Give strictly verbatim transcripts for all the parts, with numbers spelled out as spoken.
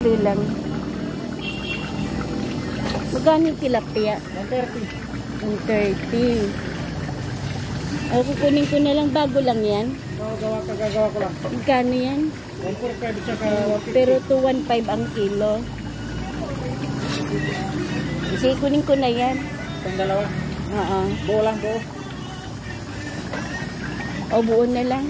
Ito lang. Magkano yung tilapia? one thirty. one thirty. Ay, kukunin ko na lang. Bago lang yan. Oo, gawa ka, gagawa ko lang. Magkano yan? one forty-five tsaka one fifty. Pero two fifteen ang kilo. Kasi kunin ko na yan. Itong dalawa? Oo. Buo lang, buo. O, buo na lang.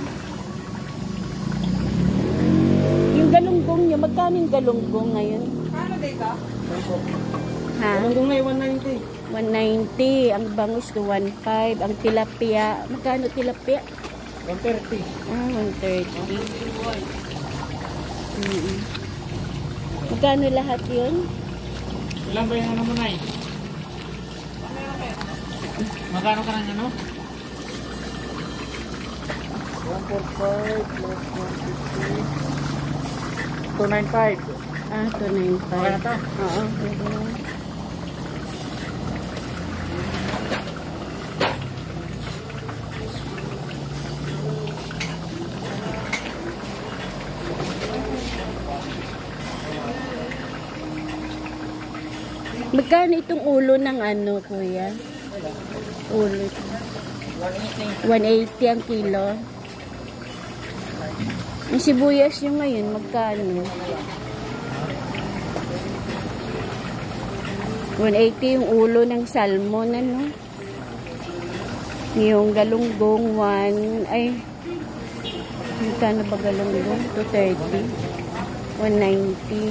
Yung galunggong nyo, magkano yung galunggong ngayon? Paano dito? Ha? Galunggong ngayon, one ninety. one ninety. Ang bangus to one five. Ang tilapia. Magkano tilapia? one thirty. Ah, one thirty. Mm-hmm. Magkano lahat yun? Ilan ba yung ano mo na eh? Magkano ka ng ano? one forty-five plus one fifty. two ninety-five. Ah, two ninety-five. Okay na to? Oo, pwede na. Magkano itong ulo ng ano, kuya? Ulo. one eighty ang kilo. Ang sibuyas nyo ngayon, magkano? one eighty yung ulo ng salmon, ano? Yung galunggong, one, ay, magkano ba galunggong? two thirty. one ninety.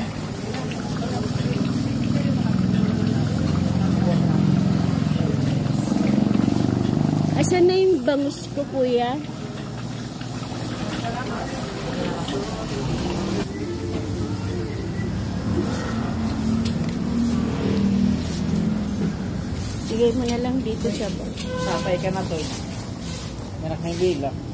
Asan na yung bangus ko, kuya? Sigay mo na lang dito sa bag. Sapay ka na to eh. Merak may bigla.